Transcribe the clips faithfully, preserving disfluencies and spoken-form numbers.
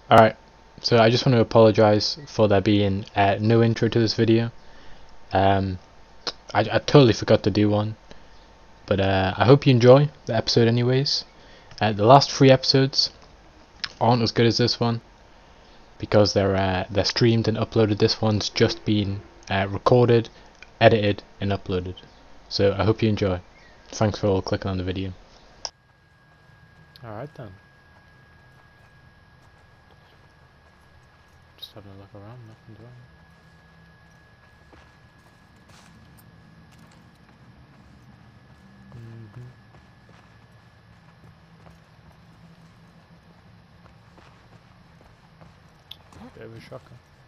Alright, so I just want to apologise for there being uh, no intro to this video. Um, I, I totally forgot to do one, but uh, I hope you enjoy the episode anyways. Uh, the last three episodes aren't as good as this one because they're uh, they're streamed and uploaded. This one's just been uh, recorded, edited, and uploaded. So I hope you enjoy. Thanks for all clicking on the video. Alright then. Just having a look around, nothing's wrong. Mm-hmm. Bit of a shocker.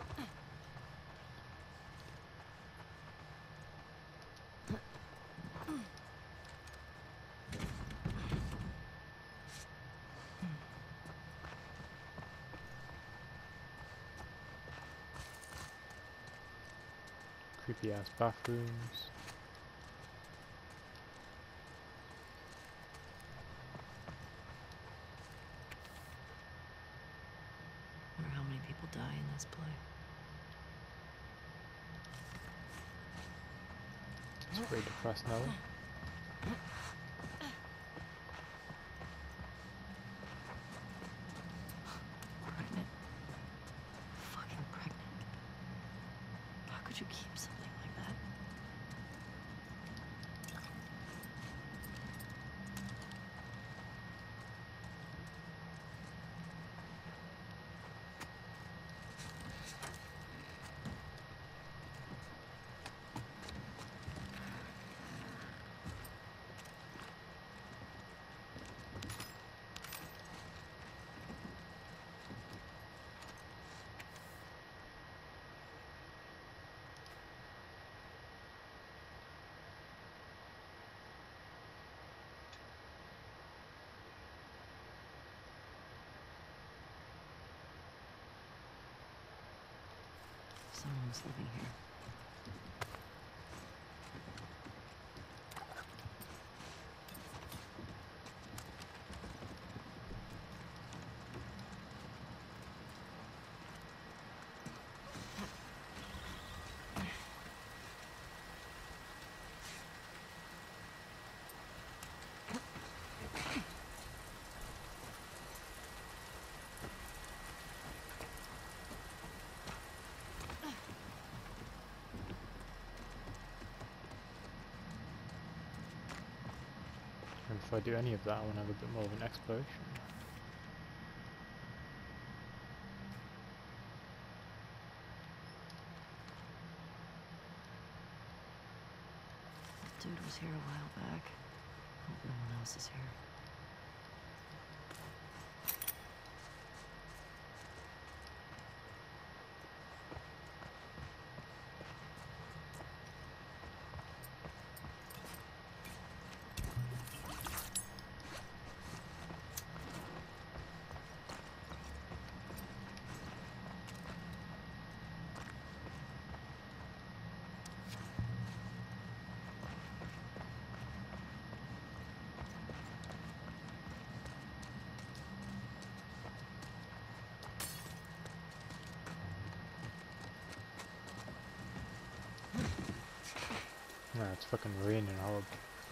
Creepy ass bathrooms. I wonder how many people die in this play. It's very depressed now. Pregnant. Fucking pregnant. How could you keep something like that? Someone's living here. And if I do any of that, I want to have a bit more of an exploration. Dude was here a while back. Hope no one else is here. Nah, it's fucking raining hard.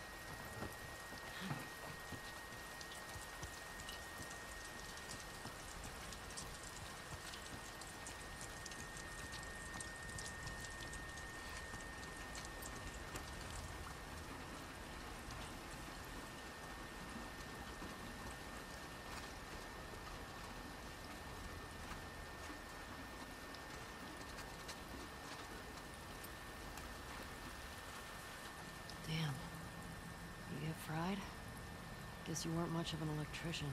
Damn. You get fried? Guess you weren't much of an electrician.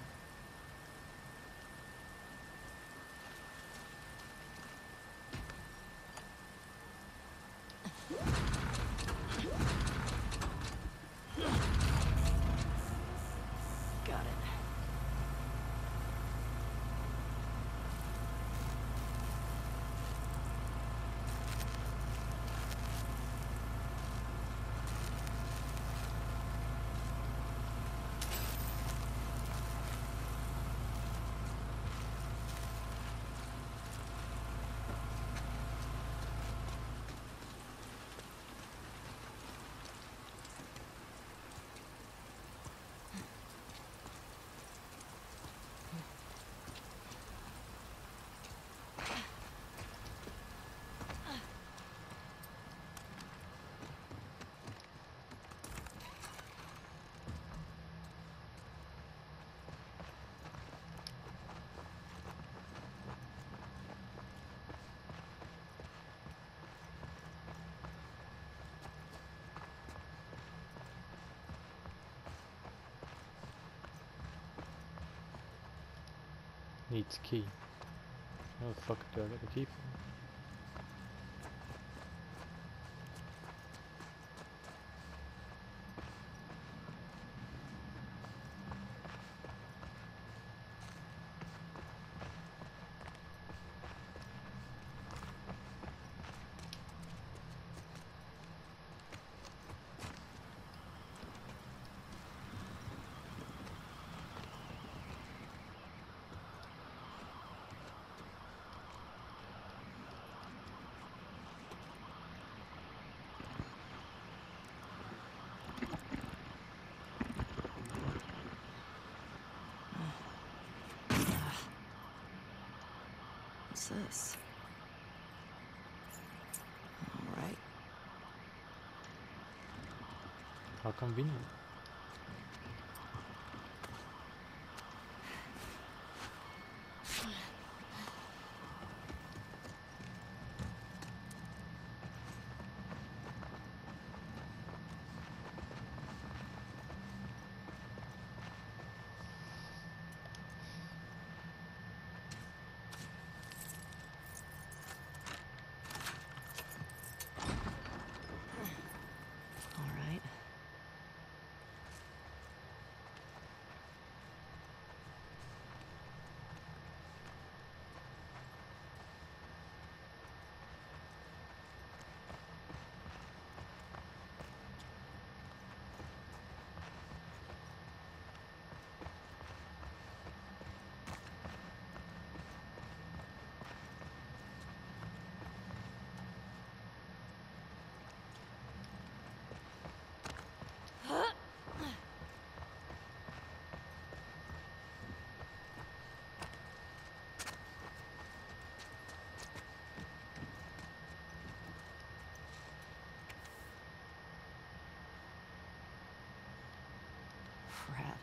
Got it. Needs key. Where the fuck do I get the key from? What's this? All right. How convenient. All right. Crap.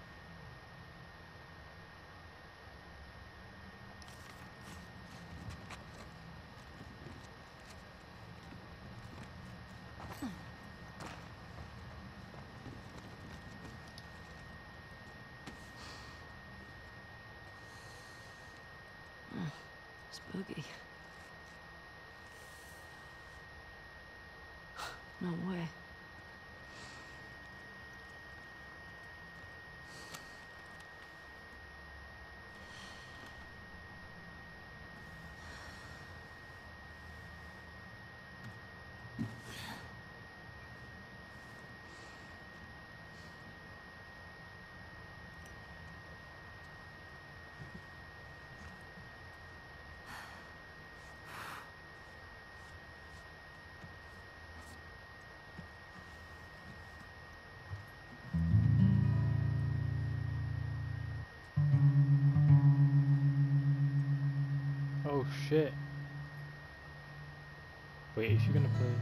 Spooky. No way. Oh shit. Wait, is she gonna play?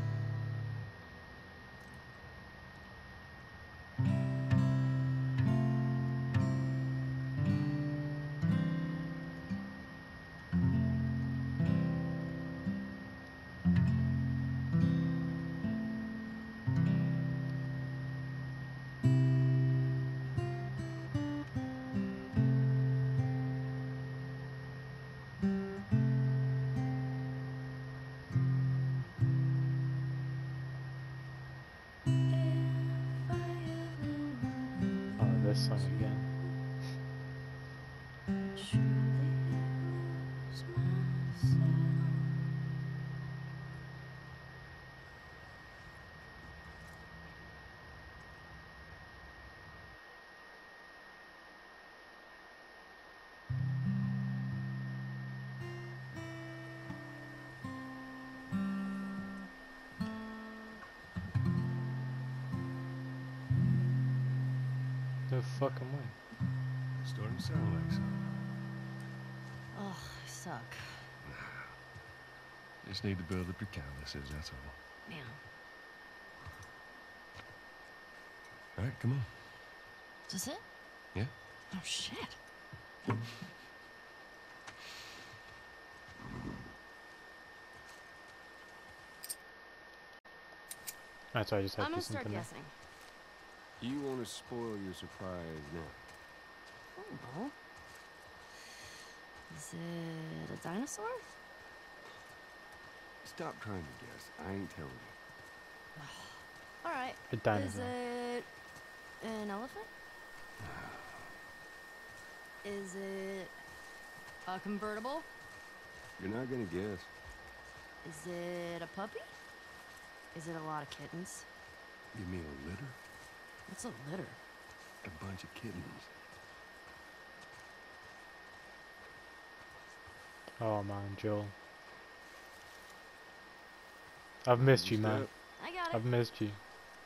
Oh, this song again. No fucking way. Starting to sound like something. Ugh, I suck. Just need to build up your calluses, that's all. Man. All right, come on. Is this it? Yeah? Oh, shit. That's why I just had I'm to gonna do start something there. guessing. You want to spoil your surprise now? I don't know. Is it a dinosaur? Stop trying to guess. I ain't telling you. All right. A Is dinosaur. it an elephant? Is it a convertible? You're not gonna guess. Is it a puppy? Is it a lot of kittens? You mean a litter? What's a litter? A bunch of kittens. Oh man, Joel. I've missed you, man. I got it. I've missed you.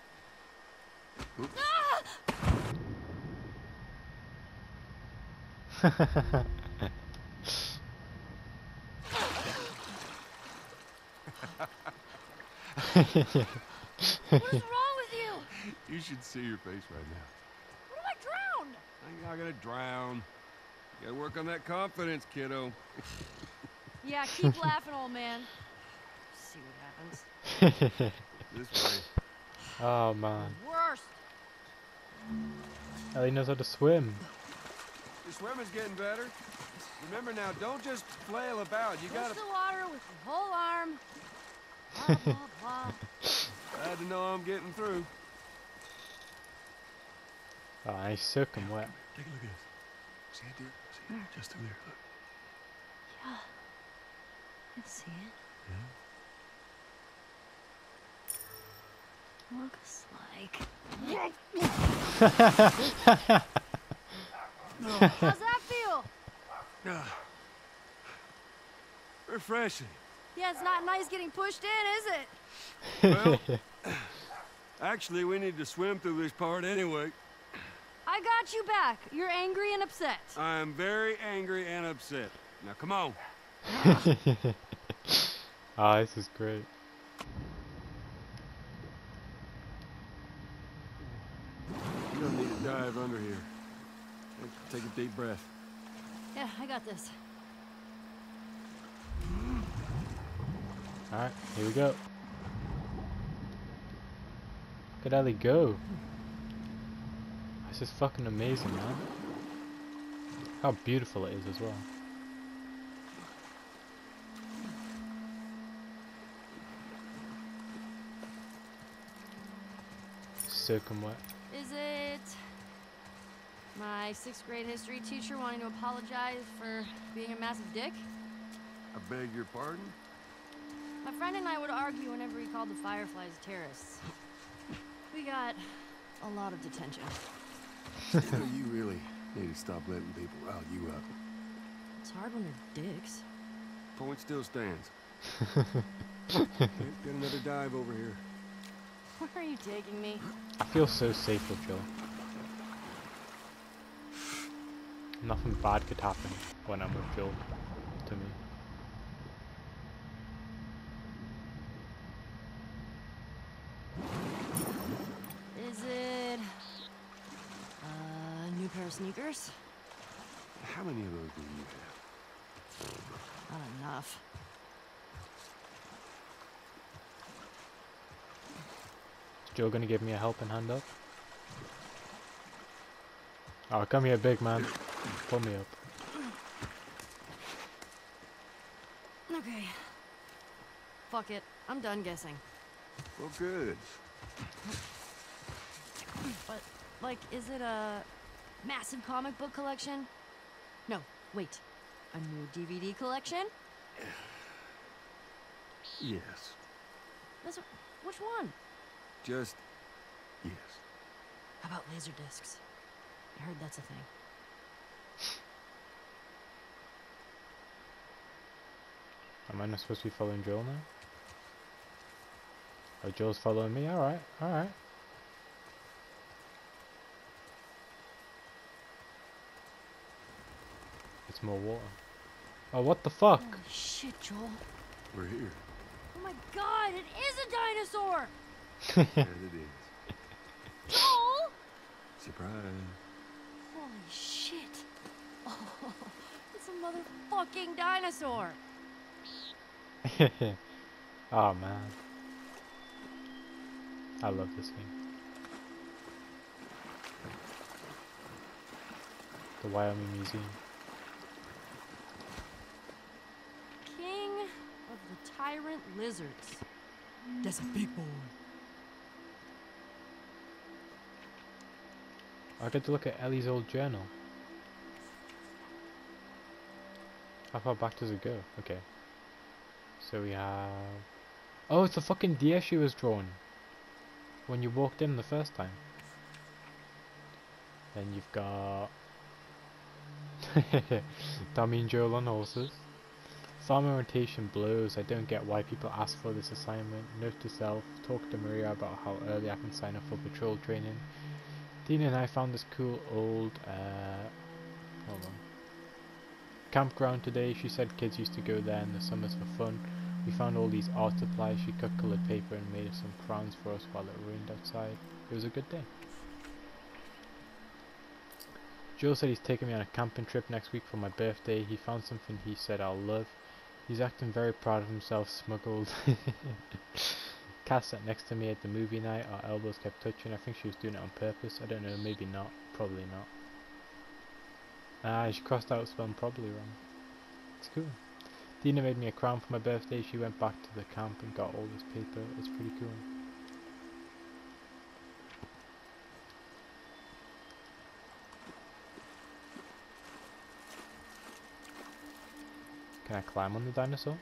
What is wrong with you? You should see your face right now. What if I drowned? I'm not gonna drown. You gotta work on that confidence, kiddo. Yeah, keep laughing, old man. See what happens. This way. Oh man. Worst. Ellie knows how to swim. Your swimming's getting better. Remember now, don't just flail about. You Push gotta. the water with your whole arm. Blah, blah, blah. Glad to know I'm getting through. Oh, he's soaking wet. Take a look at this. See it, dear? See it? Just through there. Look. Yeah. I see it. Looks like. How's that feel? Ah. Refreshing. Yeah, it's not nice getting pushed in, is it? Well, actually, we need to swim through this part anyway. I got you back. You're angry and upset. I am very angry and upset. Now, come on. Ah, this is great. You don't need to dive under here. Take a deep breath. Yeah, I got this. Alright, here we go. Look at Ellie go. This is fucking amazing, man. How beautiful it is as well. Soaking wet. Is it my sixth grade history teacher wanting to apologize for being a massive dick? I beg your pardon? My friend and I would argue whenever he called the Fireflies terrorists. We got a lot of detention. You know, you really need to stop letting people rile you up. It's hard when they're dicks. Point still stands. Get another dive over here. Where are you taking me? I feel so safe with Joel. Nothing bad could happen when I'm with Joel, to me. Is it a new pair of sneakers? How many of those do you have? Not enough. Is Joel gonna give me a helping hand up? Oh, come here, big man. Pull me up. Okay. Fuck it. I'm done guessing. Well, good. But, like, is it a massive comic book collection? No, wait. A new D V D collection? Yes. That's a, which one? Just yes. How about laser discs? I heard that's a thing. Am I not supposed to be following Joel now? Oh, Joel's following me? Alright, alright. It's more water. Oh, what the fuck? Holy shit, Joel. We're here. Oh my god, it is a dinosaur! As it is. Joel! Surprise. Holy shit. Oh, it's a motherfucking dinosaur. Oh man. I love this game. The Wyoming Museum. tyrant lizards. That's a big boy. I get to look at Ellie's old journal. How far back does it go? Okay. So we have... Oh, it's the fucking deer she was drawing when you walked in the first time. Then you've got... Tommy and Joel on horses. Farm orientation blows. I don't get why people ask for this assignment. Note to self, talk to Maria about how early I can sign up for patrol training. Dina and I found this cool old, uh, hold on, campground today. She said kids used to go there in the summers for fun. We found all these art supplies. She cut coloured paper and made us some crowns for us while it rained outside. It was a good day. Joel said he's taking me on a camping trip next week for my birthday. He found something he said I'll love. He's acting very proud of himself, smuggled. Cass sat next to me at the movie night. Our elbows kept touching. I think she was doing it on purpose. I don't know, maybe not. Probably not. Ah, she crossed out spelling probably wrong. It's cool. Dina made me a crown for my birthday. She went back to the camp and got all this paper. It's pretty cool. Can I climb on the dinosaur?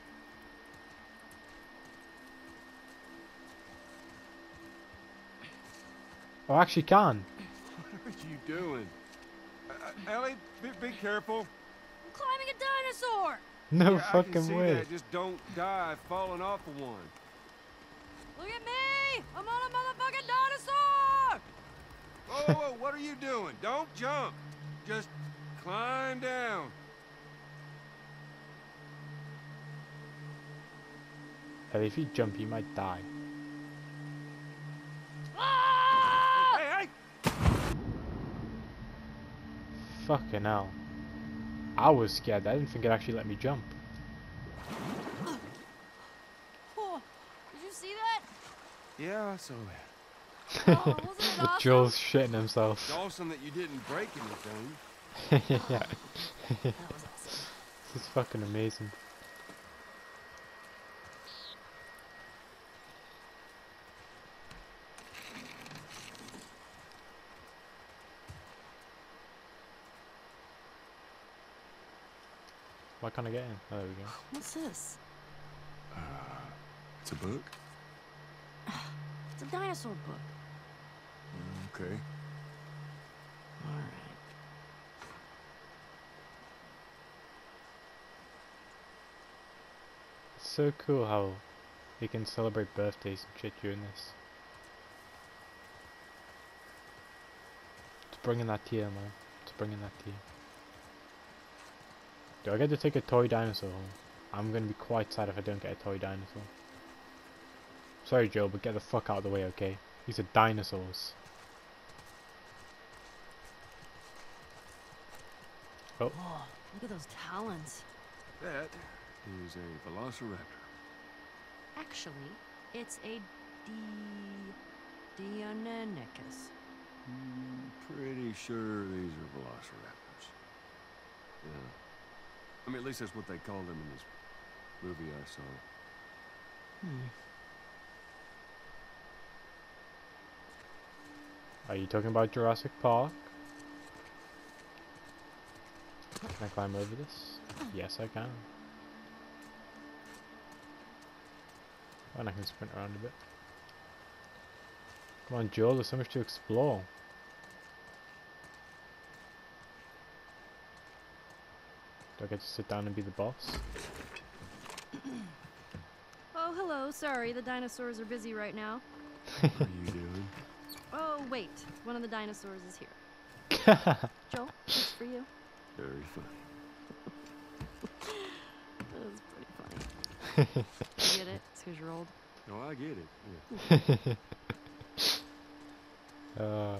Oh, I actually can. What are you doing? Uh, uh, Ellie, be, be careful. I'm climbing a dinosaur! No Yeah, I can fucking see way. that. Just don't die falling off of one. Look at me! I'm on a motherfucking dinosaur! Whoa, whoa, whoa, what are you doing? Don't jump. Just climb down. Hey, if you jump, you might die. Ah! Hey, hey! Fucking hell. I was scared. I didn't think it actually let me jump. Oh, did you see that? Yeah, I saw that. Oh, wasn't it awesome? Joel's shitting himself. It's awesome that you didn't break anything. Yeah. That was awesome. This is fucking amazing. Why can't I get in? Oh, there we go. What's this? Uh, it's a book? It's a dinosaur book. Okay. Alright. It's so cool how they can celebrate birthdays and shit during this. It's bringing that tear, man. It's bringing that tear. Do I get to take a toy dinosaur home? I'm gonna be quite sad if I don't get a toy dinosaur. Sorry, Joe, but get the fuck out of the way, okay? These are dinosaurs. Oh. Whoa, look at those talons. That is a velociraptor. Actually, it's a D... Deinonychus. Mm, pretty sure these are velociraptors. Yeah. I mean, at least that's what they called them in this movie I saw. Hmm. Are you talking about Jurassic Park? Can I climb over this? Yes, I can. And I can sprint around a bit. Come on, Joel, there's so much to explore. Do I get to sit down and be the boss? Oh, hello. Sorry, the dinosaurs are busy right now. What are you doing? Oh, wait. One of the dinosaurs is here. Joel, it's for you. Very funny. That was pretty funny. You get it? It's because you're old. No, I get it. Yeah. uh,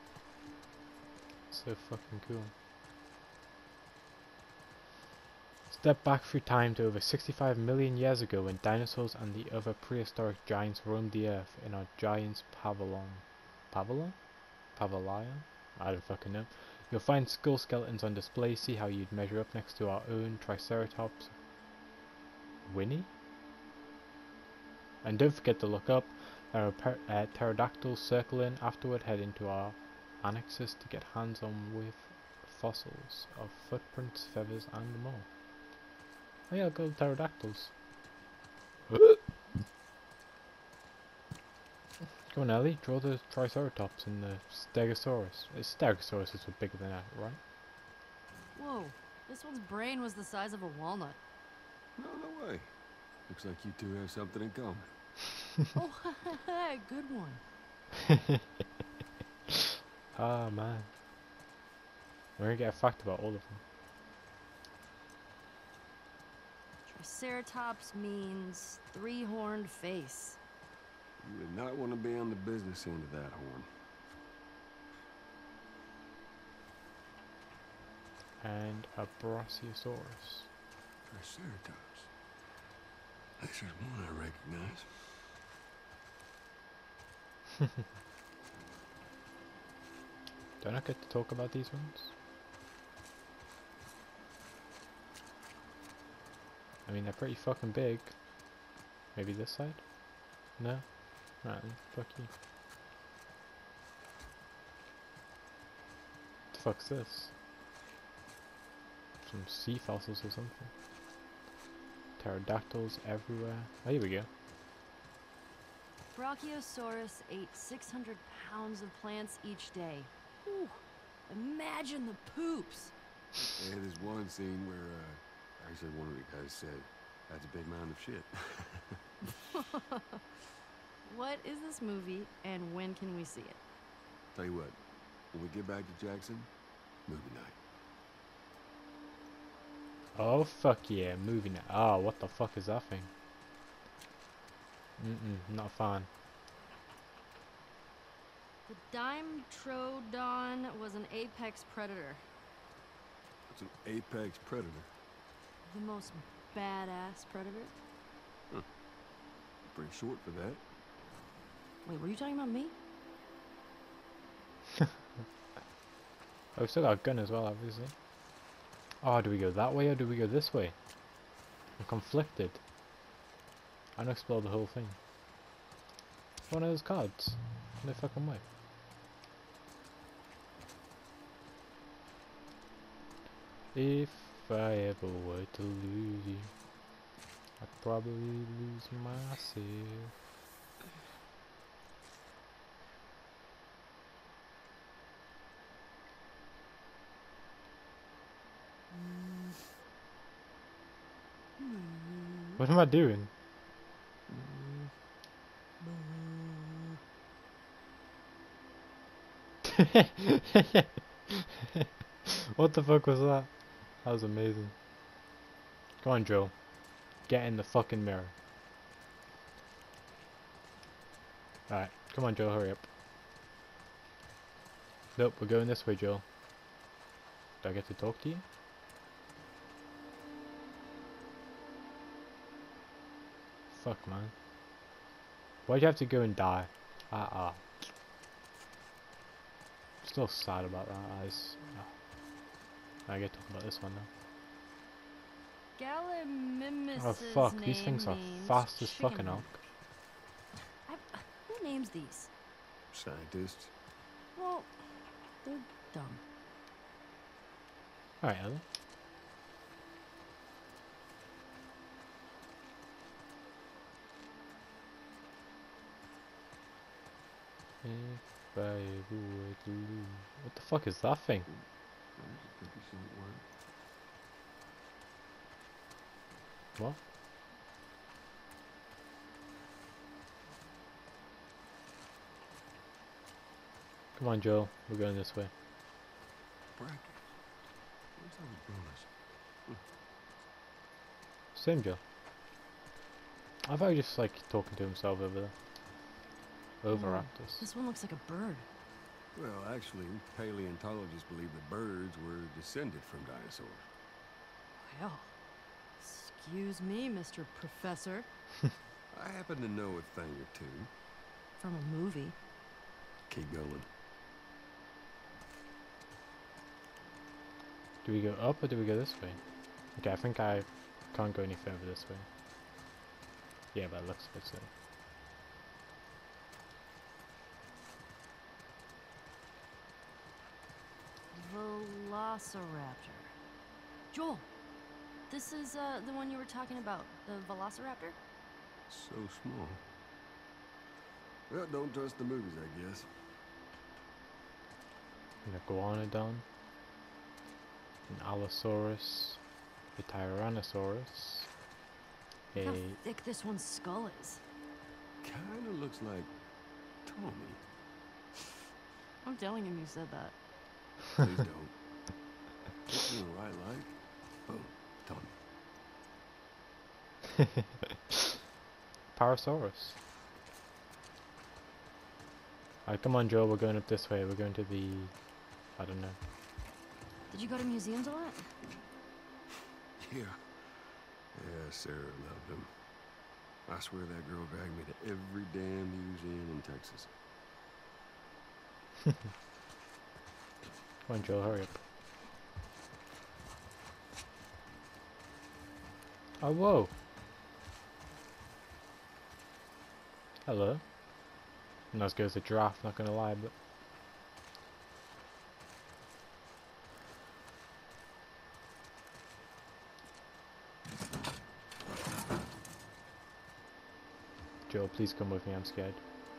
so fucking cool. It's Step back through time to over sixty-five million years ago when dinosaurs and the other prehistoric giants roamed the earth in our giant's pavilion. Pavilion? Pavilion? I don't fucking know. You'll find skull skeletons on display, see how you'd measure up next to our own Triceratops. Winnie? And don't forget to look up. There are per uh, pterodactyls circling. Afterward, head into our annexes to get hands on with fossils of footprints, feathers, and more. Oh yeah, go pterodactyls. Come on, Ellie, draw the Triceratops and the Stegosaurus. Uh, Stegosaurus is bigger than that, right? Whoa, this one's brain was the size of a walnut. No, no way. Looks like you two have something in common. Oh, good one. Ah, oh, man. We're gonna get a fact about all of them. Triceratops means three-horned face. You would not want to be on the business end of that horn. And a Brachiosaurus. Triceratops. This is one I recognize. Don't I get to talk about these ones? I mean, they're pretty fucking big. Maybe this side? No? Right then, fuck you. What the fuck's this? Some sea fossils or something. Pterodactyls everywhere. Oh, here we go. Brachiosaurus ate six hundred pounds of plants each day. Ooh, imagine the poops. Yeah, there's one scene where, uh, actually one of the guys said, that's a big mound of shit. What is this movie, and when can we see it? Tell you what, when we get back to Jackson, movie night. Oh fuck yeah, movie night. Oh, what the fuck is that thing? Mm-mm, not a fan. The Dimetrodon was an apex predator. It's an apex predator. The most badass predator. Huh. Pretty short for that. Wait, were you talking about me? Oh, we still got a gun as well, obviously. Oh, do we go that way or do we go this way? I'm conflicted. I don't explore the whole thing. One of those cards. No fucking way. If I ever were to lose you, I'd probably lose myself. What am I doing? What the fuck was that? That was amazing. Come on, Joe. Get in the fucking mirror. Alright, come on, Joe, hurry up. Nope, we're going this way, Joe. Do I get to talk to you? Fuck, man. Why'd you have to go and die? Ah, ah. Still sad about that. I, just, oh. I get to talk about this one now. Gallimimus. Oh fuck, these things are fast as fucking elk. Who names these? Scientists. Well, they're dumb. Alright, Ellie. If I ever were to lose. What the fuck is that thing? What? Come on, Joel. We're going this way. Bracket. Where's those bonus? Hm. Same Joe. I thought he was just like talking to himself over there. Over Oh, Raptors. this one looks like a bird. Well, actually, paleontologists believe that birds were descended from dinosaurs. Well, Excuse me, Mister Professor. I happen to know a thing or two. From a movie. Keep going. Do we go up or do we go this way? Okay, I think I can't go any further this way. Yeah, but it looks good so. Velociraptor. Joel, this is uh, the one you were talking about, the Velociraptor? So small. Well, don't trust the movies, I guess. An iguanodon, an Allosaurus, a Tyrannosaurus, Look how a thick this one's skull is. Kinda looks like Tommy. I'm telling him you said that. Please don't. It's in the right light. Boom. Tommy. Parasaurus. Alright, come on Joe, we're going up this way, we're going to the... I don't know. Did you go to museums a lot? Yeah. Yeah, Sarah loved him. I swear that girl dragged me to every damn museum in Texas. Come on Joe, hurry up. Oh, whoa! Hello. Not as good as a giraffe, not gonna lie, but... Joe, please come with me, I'm scared.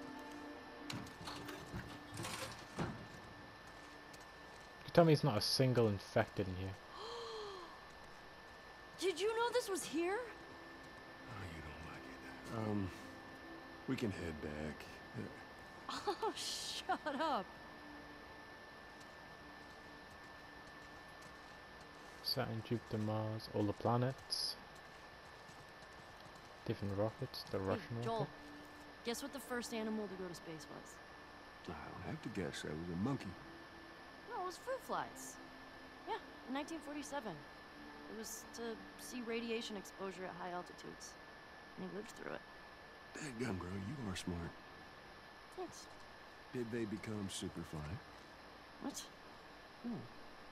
You tell me it's not a single infected in here. Did you know this was here? Oh, you don't like it. Um, we can head back. Oh, shut up. Saturn, Jupiter, Mars, all the planets. Different rockets, the Hey, Russian Joel, rocket. guess what the first animal to go to space was? I don't have to guess. That was a monkey. No, it was fruit flies. Yeah, in nineteen forty-seven. It was to see radiation exposure at high altitudes. And he lived through it. Dadgum, girl, you are smart. Thanks. Did they become superfly? What? Ooh.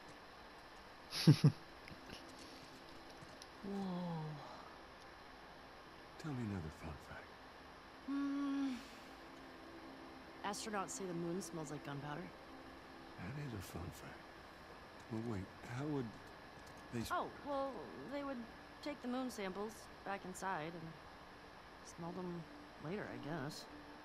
Whoa. Tell me another fun fact. Hmm. Astronauts say the moon smells like gunpowder. That is a fun fact. Well, wait, how would they... Oh, well, they would take the moon samples back inside and smell them later, I guess.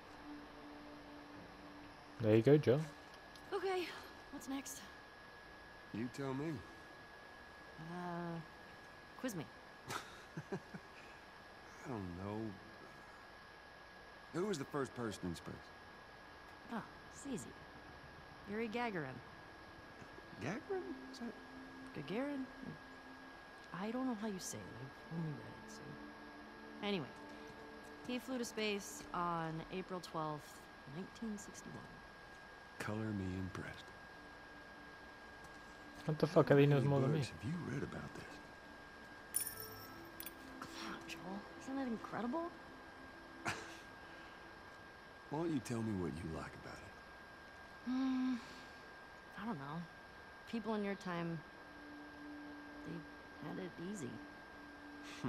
There you go, Joe. Okay, what's next? You tell me. Uh, quiz me. I don't know. Who was the first person in space? Oh, it's easy. Yuri Gagarin. Gagarin? Is that... Gagarin? I don't know how you say it. I've only read it, so... Anyway, he flew to space on April twelfth, nineteen sixty-one. Color me impressed. What the fuck, he knows more than me. Have you read about this? Come on, Joel. Isn't that incredible? Why don't you tell me what you like about it? Hmm... I don't know. People in your time... they had it easy. Hmm.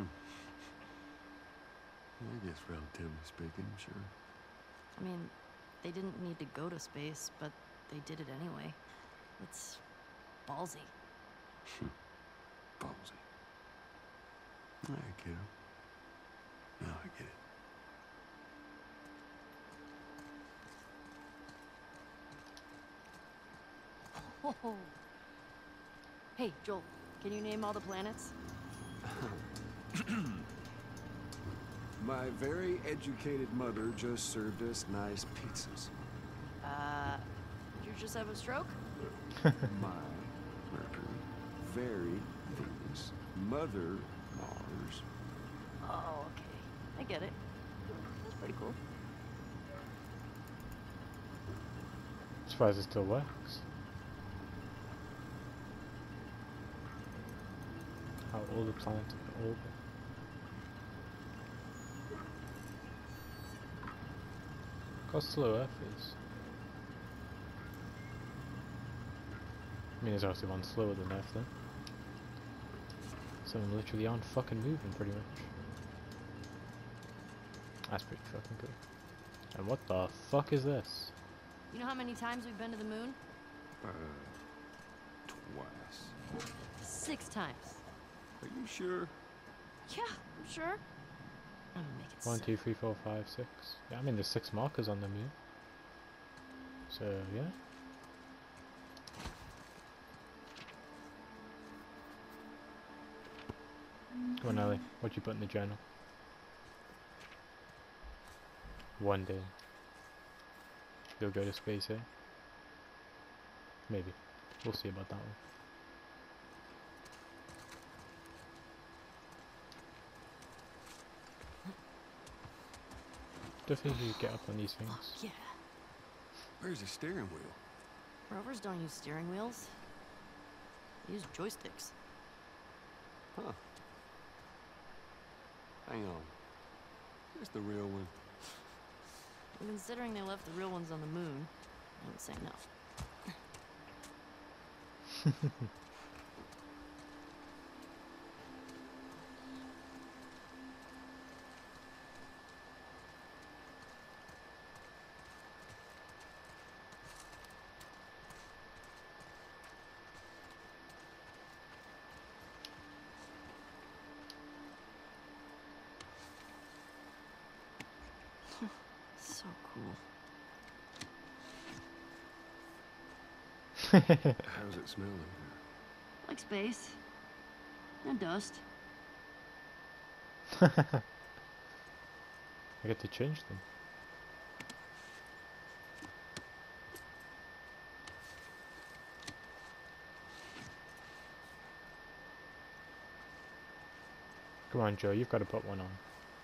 I guess relatively speaking, sure. I mean, they didn't need to go to space, but they did it anyway. It's ballsy. Ballsy. I get it. Now I get it. Oh. Hey, Joel, can you name all the planets? My very educated mother just served us nice pizzas. Uh, did you just have a stroke? My Mercury, very Venus, mother Mars. Oh, okay. I get it. That's pretty cool. Surprised it still works. How all the planets in orbit. how slow Earth is. I mean, there's obviously one slower than Earth though. Some of them literally aren't fucking moving pretty much. That's pretty fucking cool. And what the fuck is this? You know how many times we've been to the moon? Uh, twice. Six times. Are you sure? Yeah, I'm sure. I'm gonna make it One, simple. two, three, four, five, six. Yeah, I mean there's six markers on them here. So yeah. Come on, Ellie. What you put in the journal? One day you'll go to space, eh? Maybe. We'll see about that one. Don't think you get up on these things. Fuck yeah. Where's the steering wheel? Rovers don't use steering wheels. They use joysticks. Huh. Hang on. Here's the real one. And considering they left the real ones on the moon, I would say no. So cool. How does it smell in here? Like space. And dust. I get to change them. Come on, Joe, you've got to put one on.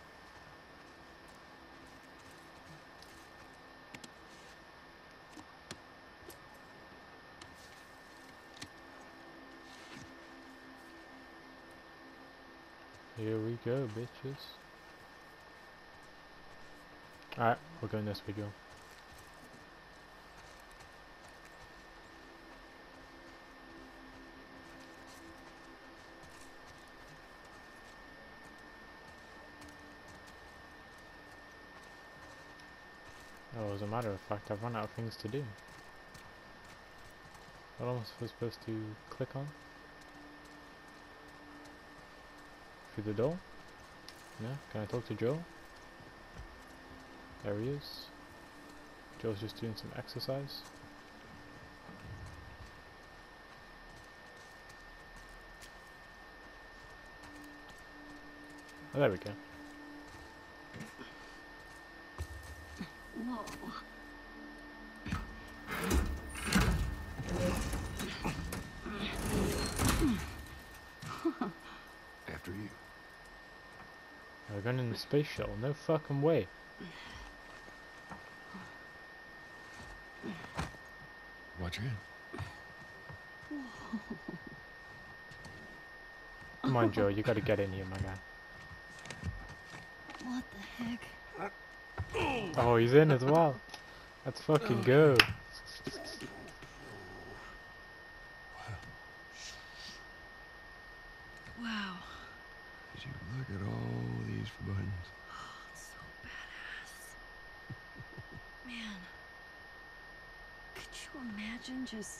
Here we go, bitches. Alright, we're going this video. Oh, as a matter of fact, I've run out of things to do. What else was I supposed to click on? Through the door? No? Can I talk to Joel? There he is. Joel's just doing some exercise. Oh, there we go. Whoa. After you. We're going in the space shuttle. No fucking way. Watch your hand. Come on, Joe. You got to get in here, my guy. What the heck? Oh, he's in as well. Let's fucking go. Wow. Did you look at all these buttons? It's so badass. Man. Could you imagine just...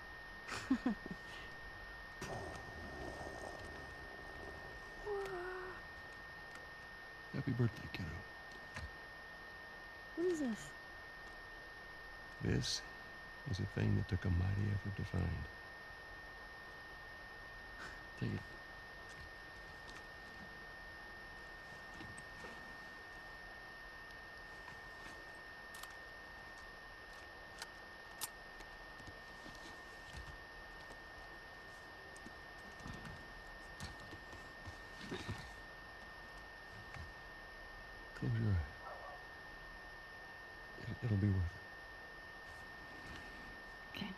Happy birthday, kiddo. What is this? This is a thing that took a mighty effort to find. Take it. Close your eyes. It, it'll be worth it. Okay.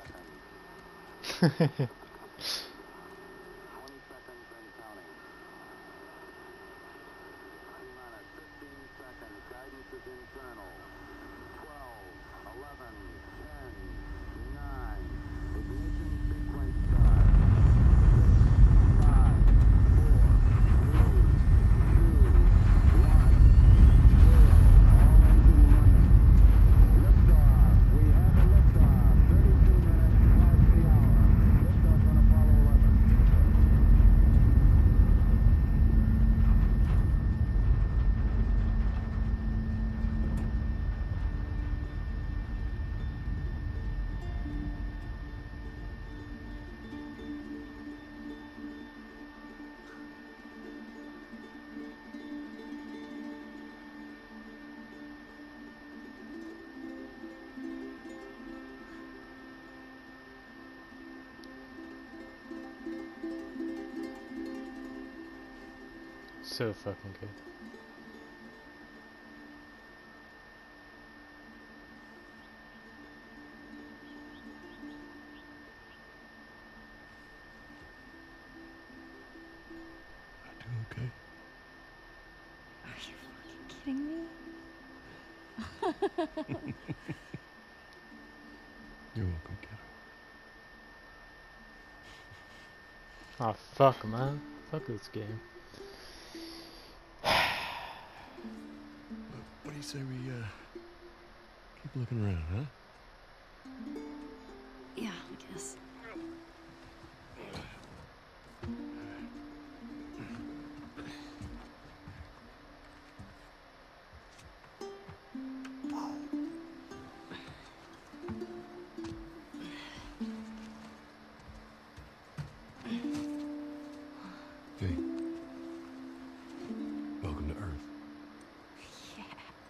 So fucking good. I do okay. Are you fucking kidding me? You're welcome, kiddo. Oh fuck, man. Fuck this game. What do you say we uh keep looking around, huh? Yeah, I guess. Hey. Welcome to Earth. Yeah.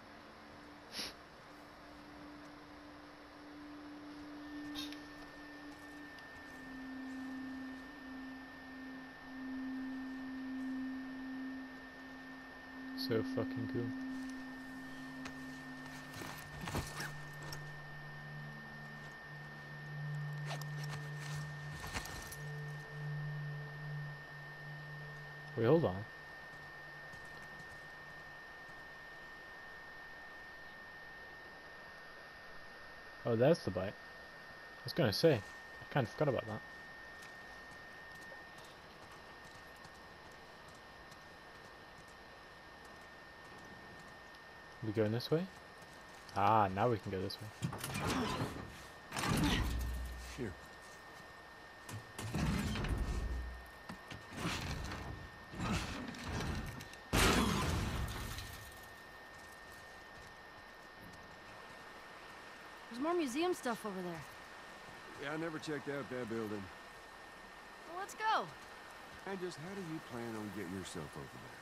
So fucking cool. Wait, hold on. Oh, that's the bite. I was gonna say, I kind of forgot about that. We going this way? Ah, now we can go this way. Here. There's more museum stuff over there. Yeah, I never checked out that building. Well, let's go. And just how do you plan on getting yourself over there?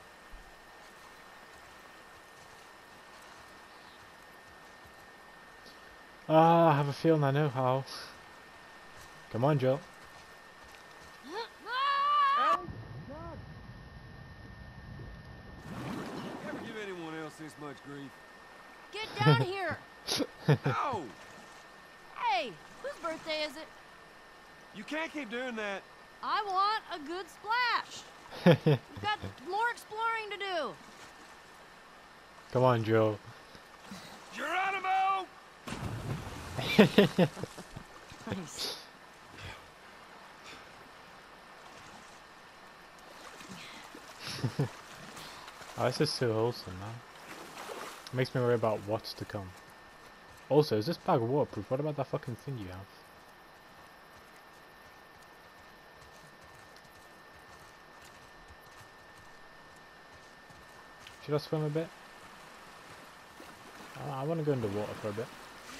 Ah, I have a feeling I know how. Come on, Joe. Ever give anyone else this much grief? Get down here! Ow! Hey, whose birthday is it? You can't keep doing that. I want a good splash. We've got more exploring to do. Come on, Joe. Geronimo! Nice. Oh, this is so wholesome, man. It makes me worry about what's to come. Also, is this bag waterproof? What about that fucking thing you have? Should I swim a bit? Uh, I want to go into water for a bit.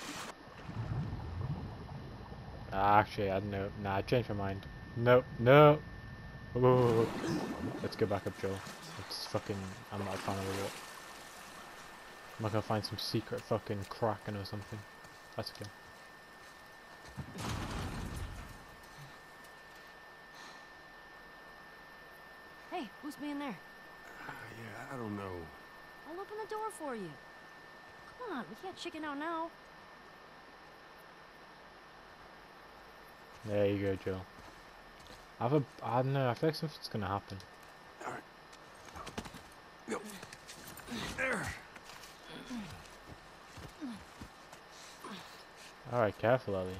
Ah, actually, I don't know. Nah, I changed my mind. No, no. Whoa, whoa, whoa, whoa. Let's go back up, Joel. It's fucking. I'm not a fan of the water. I'm not gonna find some secret fucking kraken or something. That's okay. Hey, who's being there? Uh, yeah, I don't know. I'll open the door for you. Come on, we can't chicken out now. There you go, Joe. I have a, I don't know, I feel like something's gonna happen. Alright. Go. There. Alright, careful, Ellie.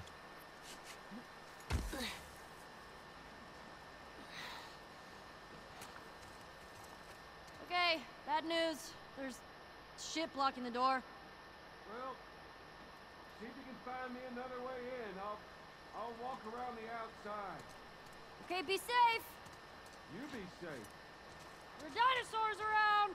Okay, bad news. There's shit blocking the door. Well, see if you can find me another way in. I'll, I'll walk around the outside. Okay, be safe. You be safe. There are dinosaurs around.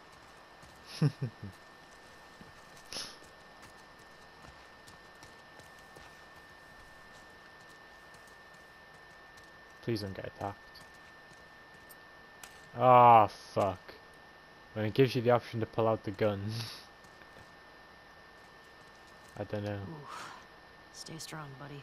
Please don't get attacked. Ah, oh, fuck. When it gives you the option to pull out the gun. I don't know. Ooh. Stay strong, buddy.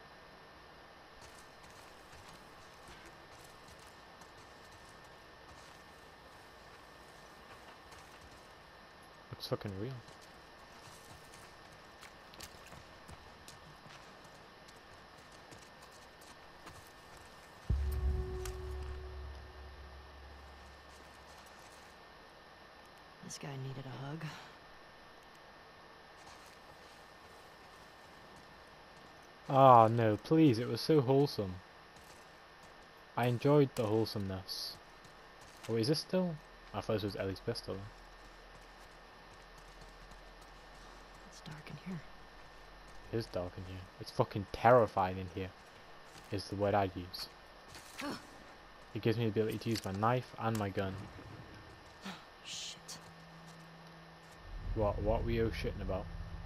Looks fucking real. This guy needed a hug. Ah, oh, no, please, it was so wholesome. I enjoyed the wholesomeness. Oh, is this still? I thought this was Ellie's pistol. It's dark in here. It is dark in here. It's fucking terrifying in here, is the word I'd use. It gives me the ability to use my knife and my gun. Shit. What, what were you shitting about?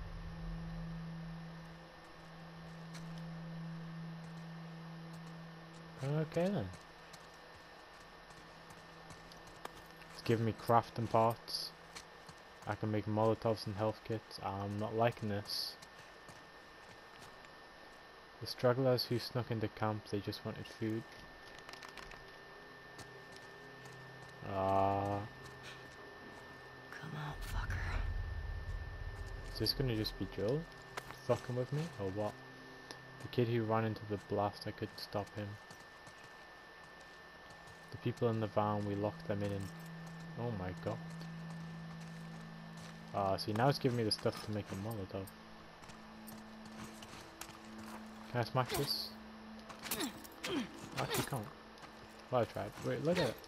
Okay then. It's giving me crafting parts. I can make Molotovs and health kits. I'm not liking this. The stragglers who snuck into camp, they just wanted food. Ah. Uh, Come out, fucker. is this gonna just be Joel fucking with me, or what? The kid who ran into the blast, I couldn't stop him. The people in the van, we locked them in and... Oh my god. Ah, uh, see now it's giving me the stuff to make a Molotov. Can I smash this? I actually can't. Well, I tried. Wait, look at it.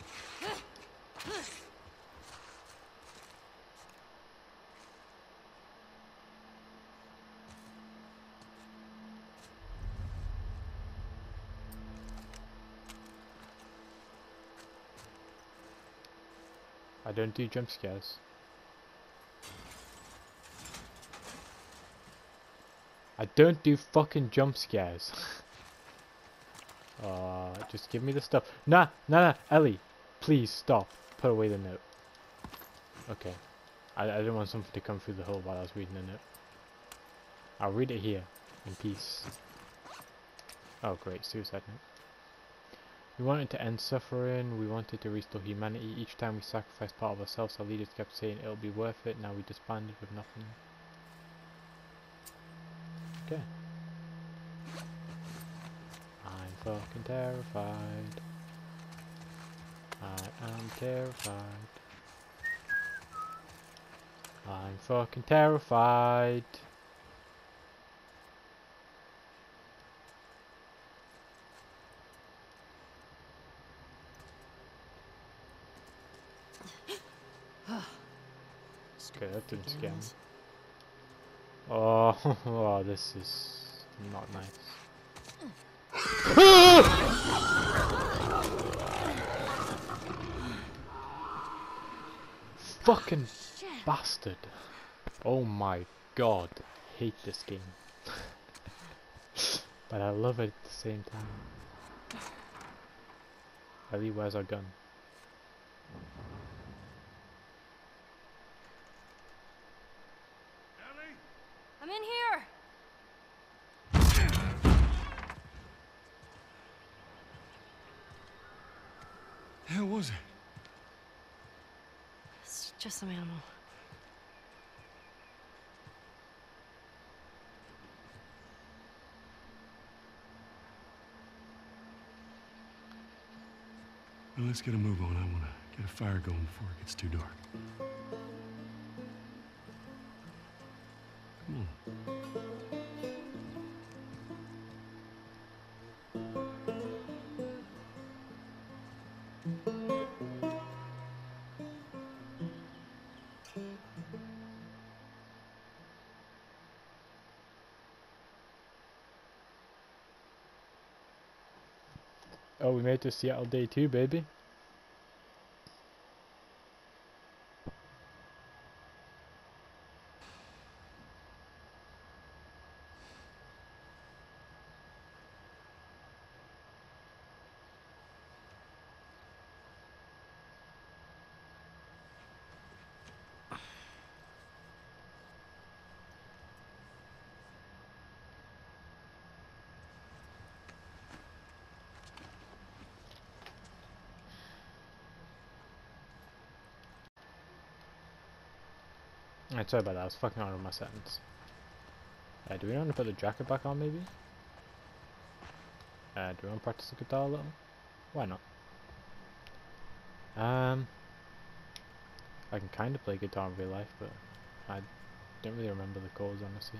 I don't do jump scares. I don't do fucking jump scares. uh, just give me the stuff. Nah, nah, nah, Ellie, please stop. Put away the note. Okay. I, I didn't want something to come through the hole while I was reading the note. I'll read it here, in peace. Oh great, suicide note. We wanted to end suffering, we wanted to restore humanity. Each time we sacrificed part of ourselves, our leaders kept saying it'll be worth it. Now we disbanded with nothing. Okay. I'm fucking terrified. I am terrified. I'm fucking terrified. Okay, that didn't scare me. Oh, oh, this is not nice. Fucking Shit. bastard. Oh my god. Hate this game. But I love it at the same time. Ellie, where's our gun? Ellie? I'm in here. The hell was it? It's just some animal. Well, let's get a move on. I want to get a fire going before it gets too dark. Come on. Oh, we made it to Seattle day two, baby. Alright, sorry about that, I was fucking on with my settings. Uh, do we want to put the jacket back on, maybe? Uh, do we want to practice the guitar a little? Why not? Um, I can kind of play guitar in real life, but I don't really remember the chords, honestly.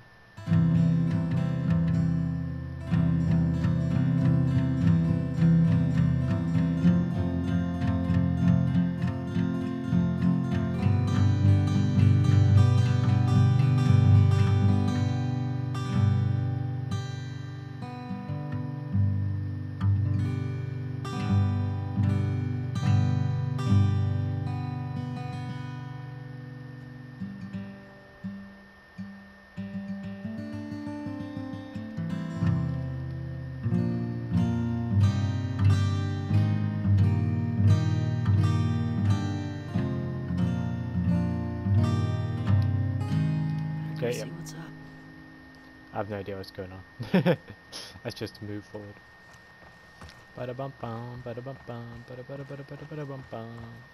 Okay, See yep. what's up. I have no idea what's going on. Let's just move forward. Bada bum bum, bada bum bum, bada bada bada bada bada bum bum.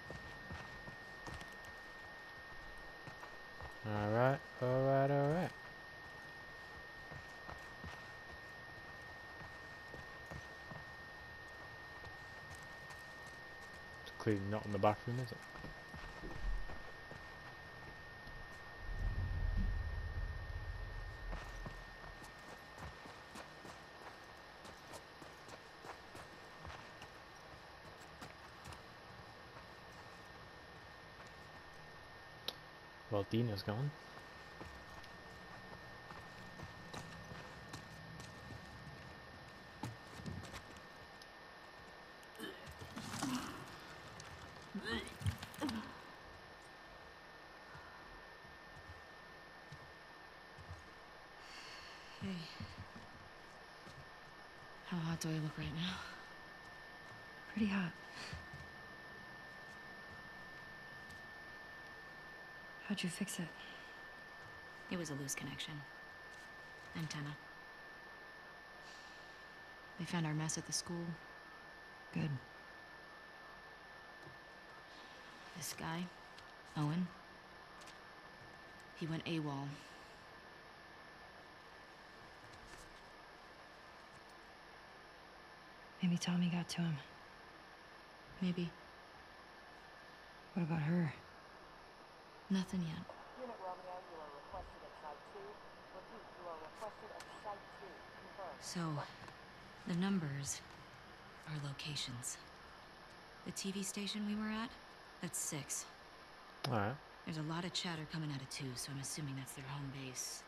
Alright, alright, alright. It's clearly not in the bathroom, is it? Well, Dina's gone. Hey. How hot do I look right now? Pretty hot. How'd you fix it? It was a loose connection. Antenna. They found our mess at the school. Good. This guy, Owen, he went AWOL. Maybe Tommy got to him. Maybe. What about her? Nothing yet. Unit Romeo, you are requested at Site two. Repeat, you are requested at Site two. Confirmed. So, the numbers are locations. The T V station we were at, that's six. Alright. There's a lot of chatter coming out of two, so I'm assuming that's their home base.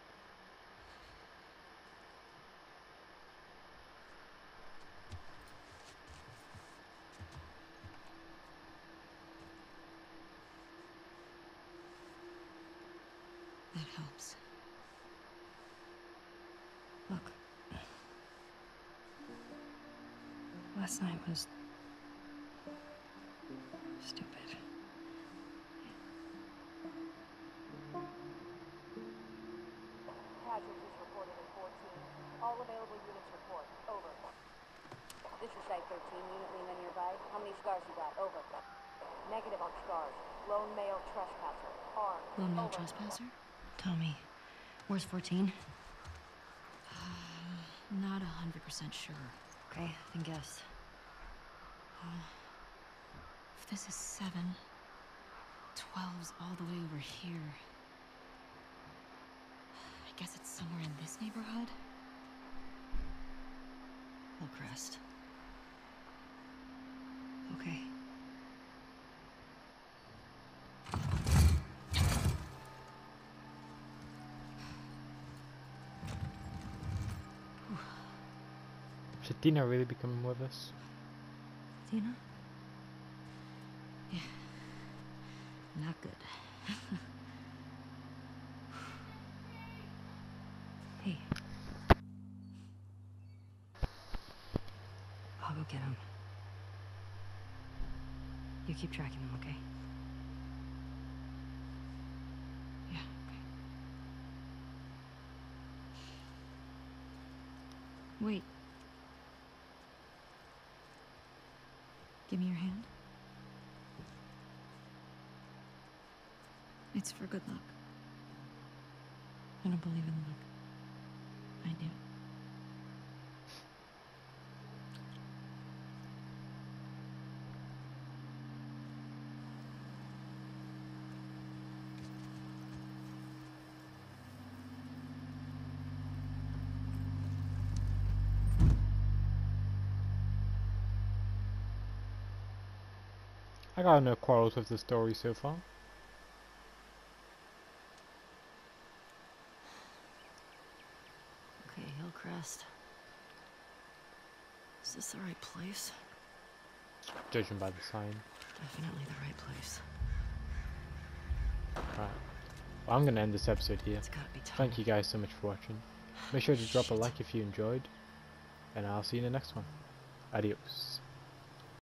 That helps. Look. Last night was stupid. Casualties reported in fourteen. All available units report. Over. This is Site thirteen. Unit Lima nearby. How many scars you got? Over. Negative on scars. Lone male trespasser. Armed. Lone male Over. trespasser? Tommy, where's fourteen? Uh, not a hundred percent sure. Okay, then guess. Uh, this is seven, twelve's all the way over here. I guess it's somewhere in this neighborhood. Hillcrest. Okay. Should Dina really be coming with us? Dina? Yeah. Not good. Hey. I'll go get him. You keep tracking him, okay? Yeah, okay. Wait. Give me your hand. It's for good luck. I don't believe in luck. I do. I got no quarrels with the story so far. Okay, Hillcrest. Is this the right place? Judging by the sign. Definitely the right place. Right. Well, I'm going to end this episode here. It's gotta be time. Thank you guys so much for watching. Make sure to drop a like if you enjoyed. And I'll see you in the next one. Adios.